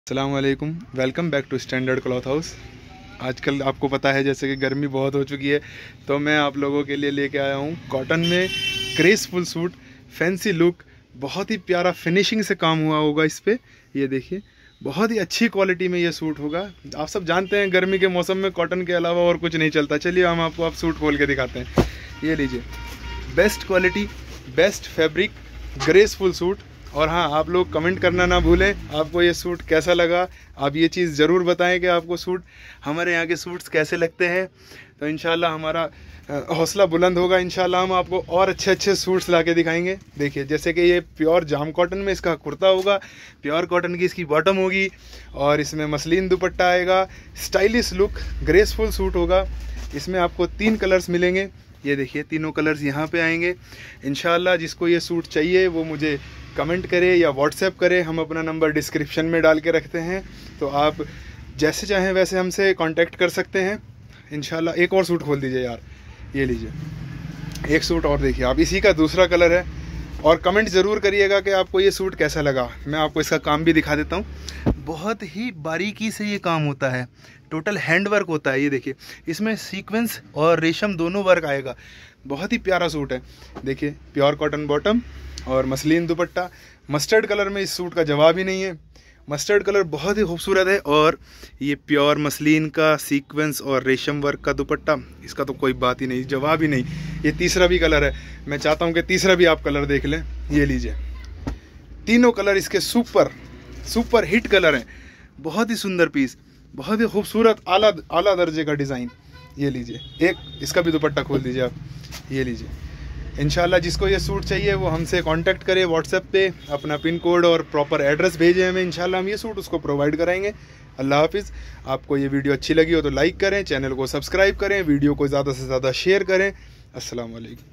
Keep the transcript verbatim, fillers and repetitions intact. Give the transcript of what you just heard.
अस्सलाम वालेकुम, welcome back to standard cloth house. आजकल आपको पता है जैसे कि गर्मी बहुत हो चुकी है, तो मैं आप लोगों के लिए लेके आया हूँ कॉटन में ग्रेसफुल सूट, फैंसी लुक, बहुत ही प्यारा फिनिशिंग से काम हुआ होगा इस पर। ये देखिए, बहुत ही अच्छी क्वालिटी में ये सूट होगा। आप सब जानते हैं गर्मी के मौसम में कॉटन के अलावा और कुछ नहीं चलता। चलिए हम आपको आप सूट खोल के दिखाते हैं। ये लीजिए, best quality, best fabric, graceful suit. और हाँ, आप लोग कमेंट करना ना भूलें, आपको ये सूट कैसा लगा। आप ये चीज़ ज़रूर बताएं कि आपको सूट, हमारे यहाँ के सूट्स कैसे लगते हैं। तो इंशाल्लाह हमारा हौसला बुलंद होगा। इंशाल्लाह हम आपको और अच्छे अच्छे सूट्स ला के दिखाएंगे। देखिए, जैसे कि ये प्योर जाम कॉटन में इसका कुर्ता होगा, प्योर कॉटन की इसकी बॉटम होगी, और इसमें मसलिन दुपट्टा आएगा। स्टाइलिश लुक, ग्रेसफुल सूट होगा। इसमें आपको तीन कलर्स मिलेंगे। ये देखिए, तीनों कलर्स यहाँ पे आएंगे। इंशाल्लाह जिसको ये सूट चाहिए वो मुझे कमेंट करे या व्हाट्सएप करे। हम अपना नंबर डिस्क्रिप्शन में डाल के रखते हैं, तो आप जैसे चाहें वैसे हमसे कांटेक्ट कर सकते हैं। इंशाल्लाह एक और सूट खोल दीजिए यार, ये लीजिए, एक सूट और देखिए आप, इसी का दूसरा कलर है। और कमेंट ज़रूर करिएगा कि आपको ये सूट कैसा लगा। मैं आपको इसका काम भी दिखा देता हूँ। बहुत ही बारीकी से ये काम होता है, टोटल हैंड वर्क होता है। ये देखिए, इसमें सीक्वेंस और रेशम दोनों वर्क आएगा। बहुत ही प्यारा सूट है। देखिए, प्योर कॉटन बॉटम और मसलिन दुपट्टा। मस्टर्ड कलर में इस सूट का जवाब ही नहीं है। मस्टर्ड कलर बहुत ही खूबसूरत है। और ये प्योर मसलिन का सीक्वेंस और रेशम वर्क का दुपट्टा, इसका तो कोई बात ही नहीं, जवाब ही नहीं। ये तीसरा भी कलर है, मैं चाहता हूँ कि तीसरा भी आप कलर देख लें। ये लीजिए, तीनों कलर इसके सुपर सुपर हिट कलर हैं। बहुत ही सुंदर पीस, बहुत ही खूबसूरत, आला आला दर्जे का डिज़ाइन। ये लीजिए, एक इसका भी दुपट्टा खोल दीजिए आप। ये लीजिए, इंशाल्लाह जिसको ये सूट चाहिए वो हमसे कांटेक्ट करे व्हाट्सएप पे, अपना पिन कोड और प्रॉपर एड्रेस भेजें हमें। इंशाल्लाह हम ये सूट उसको प्रोवाइड कराएंगे। अल्लाह हाफिज़। आपको ये वीडियो अच्छी लगी हो तो लाइक करें, चैनल को सब्सक्राइब करें, वीडियो को ज़्यादा से ज़्यादा शेयर करें। अस्सलाम वालेकुम।